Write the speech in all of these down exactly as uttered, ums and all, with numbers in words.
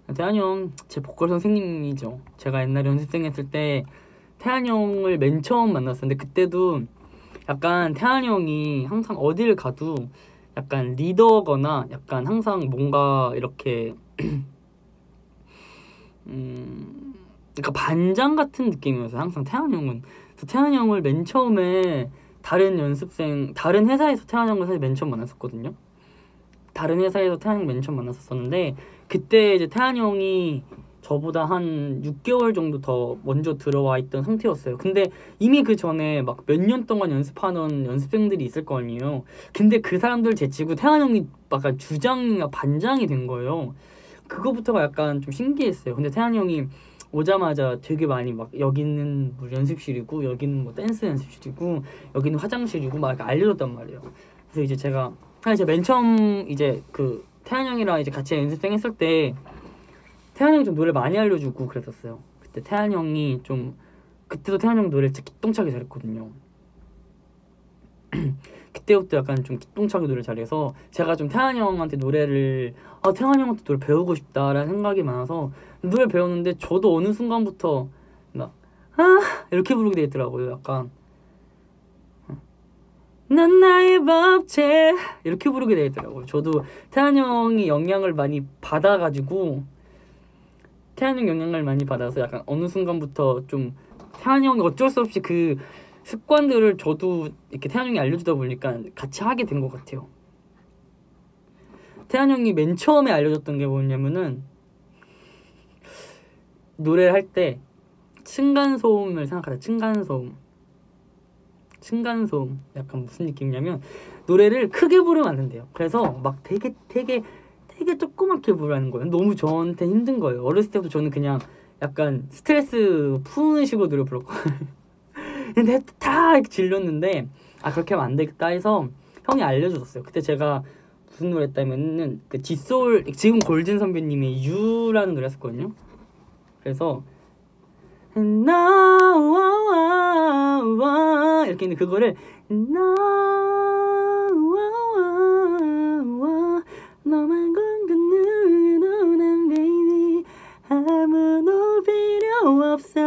태환이 형 제 보컬 선생님이죠. 제가 옛날에 연습생 했을 때 태환이 형을 맨 처음 만났었는데 그때도 약간 태환이 형이 항상 어딜 가도 약간 리더거나 약간 항상 뭔가 이렇게 음 그러니까 반장 같은 느낌이었어요. 항상 태환이 형은. 그래서 태환이 형을 맨 처음에 다른 연습생 다른 회사에서 태환이 형을 사실 맨 처음 만났었거든요. 다른 회사에서 태환이 형 맨 처음 만났었었는데 그때 이제 태환이 형이 저보다 한 육 개월 정도 더 먼저 들어와 있던 상태였어요. 근데 이미 그 전에 막 몇 년 동안 연습하는 연습생들이 있을 거 아니에요. 근데 그 사람들 제치고 태환이 형이 약간 주장이나 반장이 된 거예요. 그거부터가 약간 좀 신기했어요. 근데 태환이 형이 오자마자 되게 많이 막 여기는 뭐 연습실이고 여기는 뭐 댄스 연습실이고 여기는 화장실이고 막 이렇게 알려줬단 말이에요. 그래서 이제 제가 사실 제가 맨 처음 이제 그 태환 형이랑 이제 같이 연습생 했을 때 태환 형이 좀 노래 많이 알려주고 그랬었어요. 그때 태환 형이 좀 그때도 태환 형 노래를 진짜 기똥차게 잘했거든요. 그때부터 약간 좀 기똥차게 노래 잘해서 제가 좀 태환 형한테 노래를 아 태환 형한테 노래 배우고 싶다라는 생각이 많아서 노래 배웠는데 저도 어느 순간부터 막 아 이렇게 부르게 되더라고요. 약간 난 나의 법체 이렇게 부르게 되더라고요. 저도 태환 형이 영향을 많이 받아가지고 태환 형 영향을 많이 받아서 약간 어느 순간부터 좀 태환 형이 어쩔 수 없이 그 습관들을 저도 이렇게 태환 형이 알려주다 보니까 같이 하게 된 것 같아요. 태환 형이 맨 처음에 알려줬던 게 뭐냐면은 노래를 할 때 층간소음을 생각하자. 층간소음 층간소음 약간 무슨 느낌이냐면 노래를 크게 부르면 안 된대요. 그래서 막 되게 되게 되게 조그맣게 부르는 거예요. 너무 저한테 힘든 거예요. 어렸을 때부터 저는 그냥 약간 스트레스 푸는 식으로 노래 불렀거든요. 근데 다 이렇게 질렀는데 아 그렇게 하면 안 되겠다 해서 형이 알려줬어요. 그때 제가 무슨 노래 했다면은 그 뒷소울 지금 골든 선배님의 유라는 노래 했었거든요. 그래서 And now 이렇게 있는데 그거를 now 너만 건드는 난 baby 아무도 필요 없어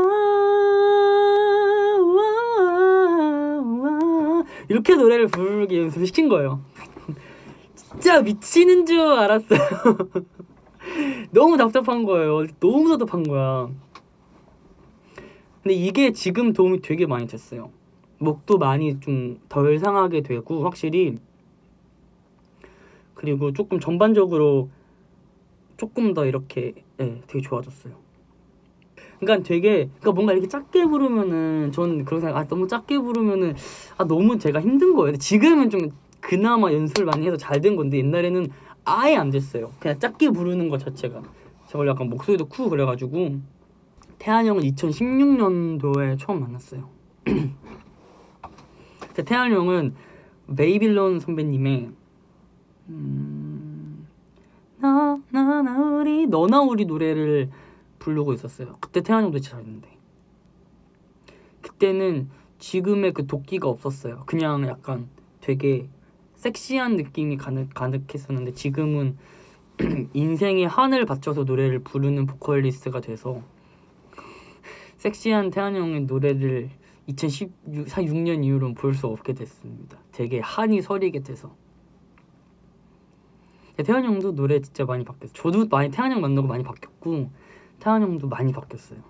now 이렇게 노래를 부르게 연습을 시킨 거예요. 진짜 미치는 줄 알았어요. 너무 답답한 거예요. 너무 답답한 거야. 근데 이게 지금 도움이 되게 많이 됐어요. 목도 많이 좀 덜 상하게 되고 확실히 그리고 조금 전반적으로 조금 더 이렇게 네, 되게 좋아졌어요. 그러니까 되게 그러니까 뭔가 이렇게 작게 부르면은 전 그런 생각 아 너무 작게 부르면은 아 너무 제가 힘든 거예요. 근데 지금은 좀 그나마 연습을 많이 해서 잘 된 건데 옛날에는 아예 안 됐어요. 그냥 작게 부르는 것 자체가 제가 원래 약간 목소리도 크고 그래가지고 태환 형은 이천십육 년도에 처음 만났어요. 태환 형은 메이빌런 선배님의 음... 너, 너, 나, 우리 너나 우리 노래를 부르고 있었어요. 그때 태환 형도 진짜 잘했는데 그때는 지금의 그 도끼가 없었어요. 그냥 약간 되게 섹시한 느낌이 가득, 가득했었는데 지금은 인생의 한을 바쳐서 노래를 부르는 보컬리스트가 돼서 섹시한 태환 형의 노래를 이천십육 년 이후로는 볼 수 없게 됐습니다. 되게 한이 서리게 돼서 태환 형도 노래 진짜 많이 바뀌었어요. 저도 많이 태환 형 만나고 많이 바뀌었고 태환 형도 많이 바뀌었어요.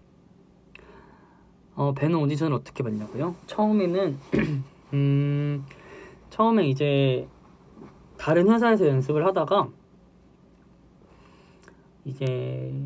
어, 배너 오디션을 어떻게 봤냐고요? 처음에는 음, 처음에 이제 다른 회사에서 연습을 하다가 이제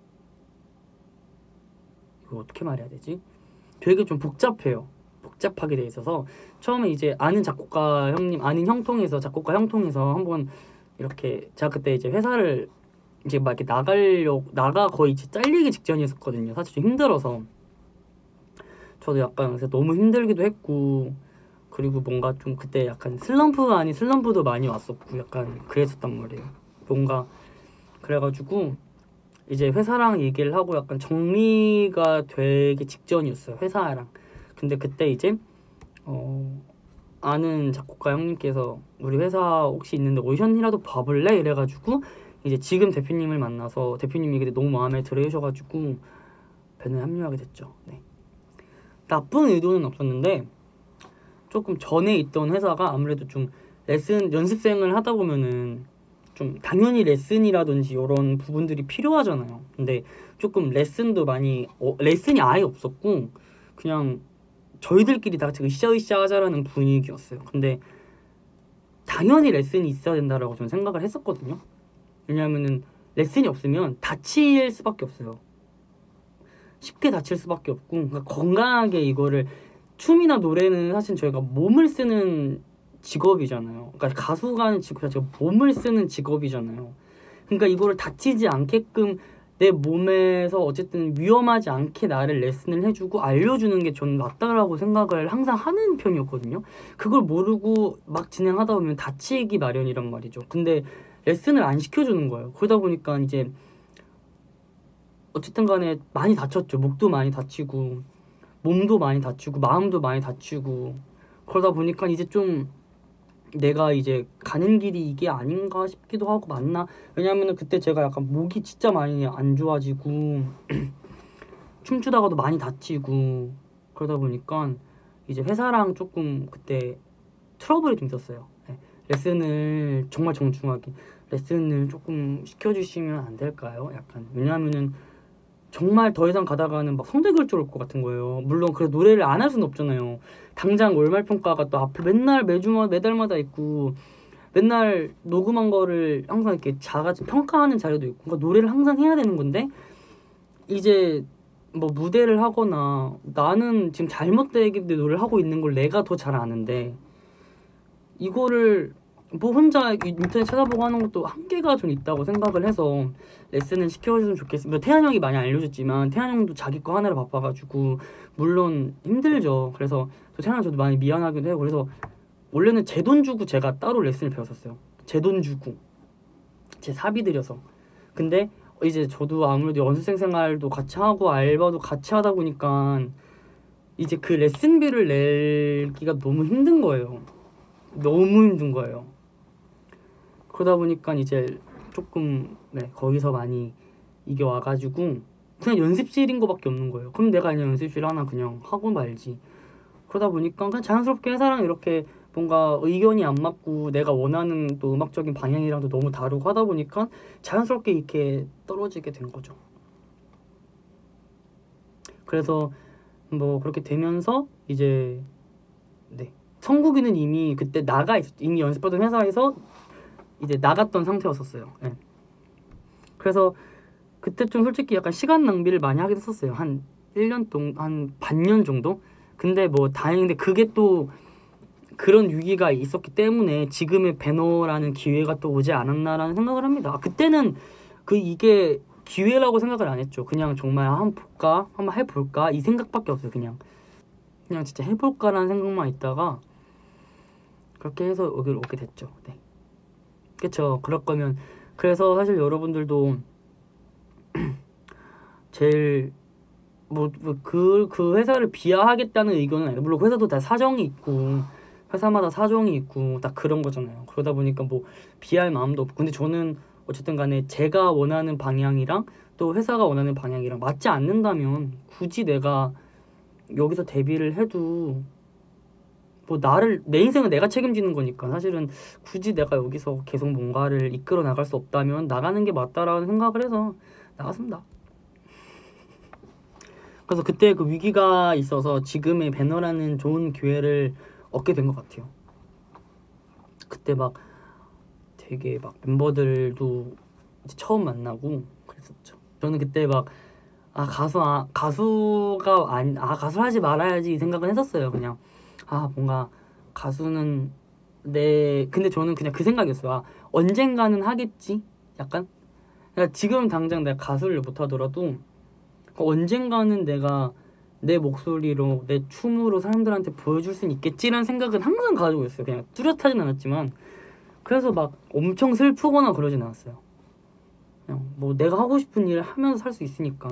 이거 어떻게 말해야 되지? 되게 좀 복잡해요. 복잡하게 돼 있어서 처음에 이제 아는 작곡가 형님, 아는 형 통해서 작곡가 형 통해서 한번 이렇게 제가 그때 이제 회사를 이제 막 이렇게 나가려고 나가 거의 이제 잘리기 직전이었거든요. 사실 좀 힘들어서 저도 약간 너무 힘들기도 했고 그리고 뭔가 좀 그때 약간 슬럼프 아닌 슬럼프도 많이 왔었고 약간 그랬었단 말이에요. 뭔가 그래가지고 이제 회사랑 얘기를 하고 약간 정리가 되기 직전이었어요. 회사랑. 근데 그때 이제 어 아는 작곡가 형님께서 우리 회사 혹시 있는데 오디션이라도 봐볼래? 이래가지고 이제 지금 대표님을 만나서 대표님이 그때 너무 마음에 들으셔가지고 밴드에 합류하게 됐죠. 네. 나쁜 의도는 없었는데 조금 전에 있던 회사가 아무래도 좀 레슨 연습생을 하다 보면은 좀 당연히 레슨이라든지 이런 부분들이 필요하잖아요. 근데 조금 레슨도 많이 어, 레슨이 아예 없었고 그냥 저희들끼리 다 같이 으쌰으쌰 하자라는 분위기였어요. 근데 당연히 레슨이 있어야 된다라고 저는 생각을 했었거든요. 왜냐하면은 레슨이 없으면 다칠 수밖에 없어요. 쉽게 다칠 수밖에 없고 그러니까 건강하게 이거를 춤이나 노래는 사실 저희가 몸을 쓰는 직업이잖아요. 그러니까 가수가 하는 직업 자체가 몸을 쓰는 직업이잖아요. 그러니까 이거를 다치지 않게끔 내 몸에서 어쨌든 위험하지 않게 나를 레슨을 해주고 알려주는 게 저는 맞다라고 생각을 항상 하는 편이었거든요. 그걸 모르고 막 진행하다 보면 다치기 마련이란 말이죠. 근데 레슨을 안 시켜주는 거예요. 그러다 보니까 이제 어쨌든 간에 많이 다쳤죠. 목도 많이 다치고 몸도 많이 다치고 마음도 많이 다치고 그러다 보니까 이제 좀 내가 이제 가는 길이 이게 아닌가 싶기도 하고 맞나? 왜냐면은 그때 제가 약간 목이 진짜 많이 안 좋아지고 춤추다가도 많이 다치고 그러다 보니까 이제 회사랑 조금 그때 트러블이 좀 있었어요. 네. 레슨을 정말 정중하게 레슨을 조금 시켜주시면 안 될까요? 약간 왜냐하면은 정말 더 이상 가다가는 막 성대결절 올 것 같은 거예요. 물론 그래 노래를 안 할 수는 없잖아요. 당장 월말 평가가 또 앞에 맨날 매주마다 매달마다 있고 맨날 녹음한 거를 항상 이렇게 자같이 평가하는 자료도 있고 그러니까 노래를 항상 해야 되는 건데 이제 뭐 무대를 하거나 나는 지금 잘못되게 노래를 하고 있는 걸 내가 더 잘 아는데 이거를 뭐 혼자 인터넷 찾아보고 하는 것도 한계가 좀 있다고 생각을 해서 레슨을 시켜줬으면 좋겠어요. 태한 형이 많이 알려줬지만 태한 형도 자기 거 하느라 바빠가지고 물론 힘들죠. 그래서 태한 형 저도 많이 미안하기도 해요. 그래서 원래는 제 돈 주고 제가 따로 레슨을 배웠었어요. 제 돈 주고 제 사비 들여서. 근데 이제 저도 아무래도 연습생 생활도 같이 하고 알바도 같이 하다 보니까 이제 그 레슨비를 내기가 너무 힘든 거예요. 너무 힘든 거예요. 그러다 보니까 이제 조금 네, 거기서 많이 이게 와가지고 그냥 연습실인 거밖에 없는 거예요. 그럼 내가 그냥 연습실 하나 그냥 하고 말지. 그러다 보니까 그냥 자연스럽게 회사랑 이렇게 뭔가 의견이 안 맞고 내가 원하는 또 음악적인 방향이랑도 너무 다르고 하다 보니까 자연스럽게 이렇게 떨어지게 된 거죠. 그래서 뭐 그렇게 되면서 이제 네 성국이는 이미 그때 나가 있, 이미 연습하던 회사에서 이제 나갔던 상태였었어요. 네. 그래서 그때 좀 솔직히 약간 시간 낭비를 많이 하긴 했었어요. 한 일 년 동안 한 반년 정도? 근데 뭐 다행인데 그게 또 그런 위기가 있었기 때문에 지금의 배너라는 기회가 또 오지 않았나라는 생각을 합니다. 그때는 그 이게 기회라고 생각을 안 했죠. 그냥 정말 한번 볼까? 한번 해볼까? 이 생각밖에 없어요. 그냥 그냥 진짜 해볼까라는 생각만 있다가 그렇게 해서 여기를 오게 됐죠. 네. 그쵸. 그럴 거면 그래서 사실 여러분들도 제일 뭐그 그 회사를 비하하겠다는 의견은 아니에요. 물론 회사도 다 사정이 있고 회사마다 사정이 있고 다 그런 거잖아요. 그러다 보니까 뭐 비할 마음도 없고 근데 저는 어쨌든 간에 제가 원하는 방향이랑 또 회사가 원하는 방향이랑 맞지 않는다면 굳이 내가 여기서 데뷔를 해도 뭐 나를 내 인생은 내가 책임지는 거니까 사실은 굳이 내가 여기서 계속 뭔가를 이끌어 나갈 수 없다면 나가는 게 맞다라는 생각을 해서 나갔습니다. 그래서 그때 그 위기가 있어서 지금의 배너라는 좋은 기회를 얻게 된 것 같아요. 그때 막 되게 막 멤버들도 이제 처음 만나고 그랬었죠. 저는 그때 막 아 가수 아 가수가 아니 아 가수 하지 말아야지 이 생각은 했었어요. 그냥 아 뭔가 가수는 내 근데 저는 그냥 그 생각이었어요. 아 언젠가는 하겠지 약간 그러니까 지금 당장 내가 가수를 못하더라도 언젠가는 내가 내 목소리로 내 춤으로 사람들한테 보여줄 수는 있겠지라는 생각은 항상 가지고 있어요. 그냥 뚜렷하진 않았지만 그래서 막 엄청 슬프거나 그러진 않았어요. 그냥 뭐 내가 하고 싶은 일을 하면서 살 수 있으니까.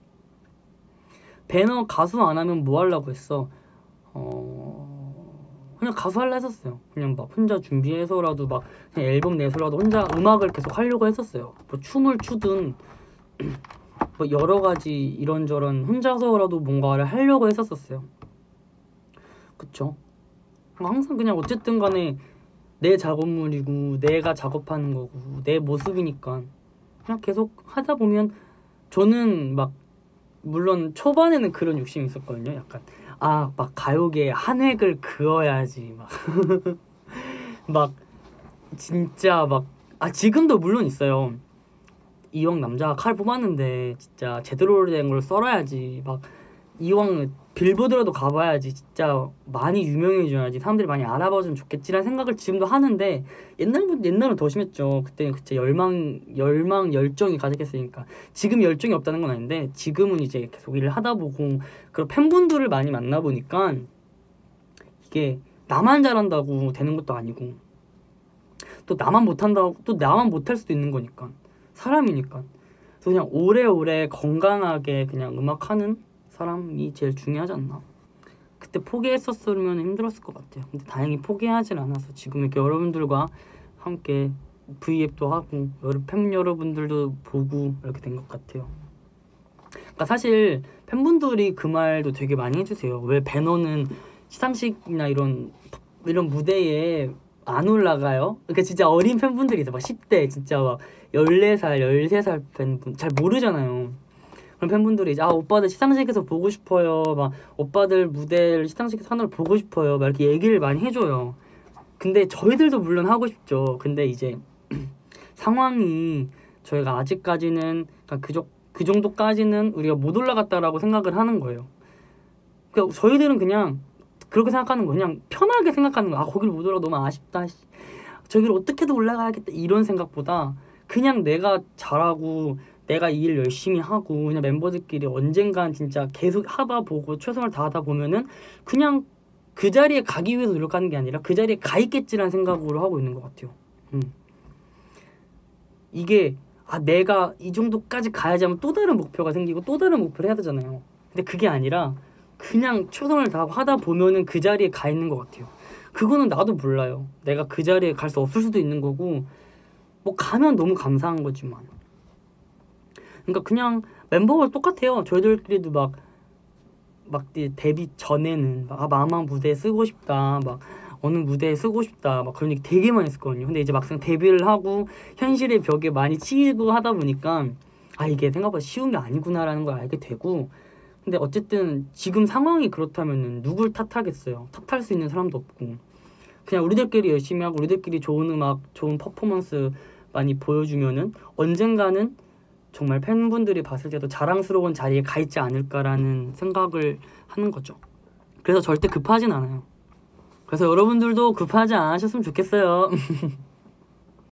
배너 가수 안 하면 뭐 하려고 했어? 어... 그냥 가수 할라 했었어요. 그냥 막 혼자 준비해서라도 막 그냥 앨범 내서라도 혼자 음악을 계속 하려고 했었어요. 뭐 춤을 추든 뭐 여러 가지 이런저런 혼자서라도 뭔가를 하려고 했었었어요. 그쵸? 항상 그냥 어쨌든 간에 내 작업물이고 내가 작업하는 거고 내 모습이니까 그냥 계속 하다 보면 저는 막 물론 초반에는 그런 욕심이 있었거든요. 약간 아 막 가요계에 한 획을 그어야지 막 막 진짜 막 아 지금도 물론 있어요. 이왕 남자가 칼 뽑았는데 진짜 제대로 된 걸 썰어야지 막 이왕 빌보드라도 가봐야지 진짜 많이 유명해져야지 사람들이 많이 알아봐주면 좋겠지라는 생각을 지금도 하는데 옛날보다 옛날은 더 심했죠. 그때는 진짜 열망 열망 열정이 가득했으니까. 지금 열정이 없다는 건 아닌데 지금은 이제 계속 일을 하다 보고 그런 팬분들을 많이 만나 보니까 이게 나만 잘한다고 되는 것도 아니고 또 나만 못한다고 또 나만 못할 수도 있는 거니까 사람이니까. 그래서 그냥 오래오래 건강하게 그냥 음악하는 사람이 제일 중요하지 않나. 그때 포기했었으면 힘들었을 것 같아요. 근데 다행히 포기하진 않아서 지금 이렇게 여러분들과 함께 브이앱도 하고 여러 팬 여러분들도 보고 이렇게 된 것 같아요. 그러니까 사실 팬분들이 그 말도 되게 많이 해주세요. 왜 배너는 시상식이나 이런 이런 무대에 안 올라가요? 그러니까 진짜 어린 팬분들이 있어. 막 십 대 진짜 막 열네 살, 열세 살 팬분 잘 모르잖아요. 그런 팬분들이 이제 아 오빠들 시상식에서 보고 싶어요. 막 오빠들 무대를 시상식에서 하나를 보고 싶어요. 막 이렇게 얘기를 많이 해줘요. 근데 저희들도 물론 하고 싶죠. 근데 이제 상황이 저희가 아직까지는 그러니까 그, 저, 그 정도까지는 우리가 못 올라갔다라고 생각을 하는 거예요. 그러니까 저희들은 그냥 그렇게 생각하는 거 그냥 편하게 생각하는 거. 아 거기를 못 올라가 너무 아쉽다. 저기를 어떻게든 올라가야겠다 이런 생각보다 그냥 내가 잘하고 내가 이 일 열심히 하고 그냥 멤버들끼리 언젠간 진짜 계속 하다 보고 최선을 다하다 보면은 그냥 그 자리에 가기 위해서 노력하는 게 아니라 그 자리에 가 있겠지라는 생각으로 하고 있는 것 같아요. 음. 이게 아 내가 이 정도까지 가야지 하면 또 다른 목표가 생기고 또 다른 목표를 해야 되잖아요. 근데 그게 아니라 그냥 최선을 다하고 하다 보면은 그 자리에 가 있는 것 같아요. 그거는 나도 몰라요. 내가 그 자리에 갈 수 없을 수도 있는 거고 뭐 가면 너무 감사한 거지만 그러니까 그냥 멤버가 똑같아요. 저희들끼리도 막 막 데뷔 전에는 막 아, 마마 무대에 쓰고 싶다 막 어느 무대에 쓰고 싶다 막 그런 얘기 되게 많이 했었거든요. 근데 이제 막상 데뷔를 하고 현실의 벽에 많이 치이고 하다 보니까 아 이게 생각보다 쉬운 게 아니구나라는 걸 알게 되고 근데 어쨌든 지금 상황이 그렇다면은 누굴 탓하겠어요. 탓할 수 있는 사람도 없고 그냥 우리들끼리 열심히 하고 우리들끼리 좋은 음악 좋은 퍼포먼스 많이 보여주면은 언젠가는 정말 팬분들이 봤을 때도 자랑스러운 자리에 가 있지 않을까라는 생각을 하는 거죠. 그래서 절대 급하진 않아요. 그래서 여러분들도 급하지 않으셨으면 좋겠어요.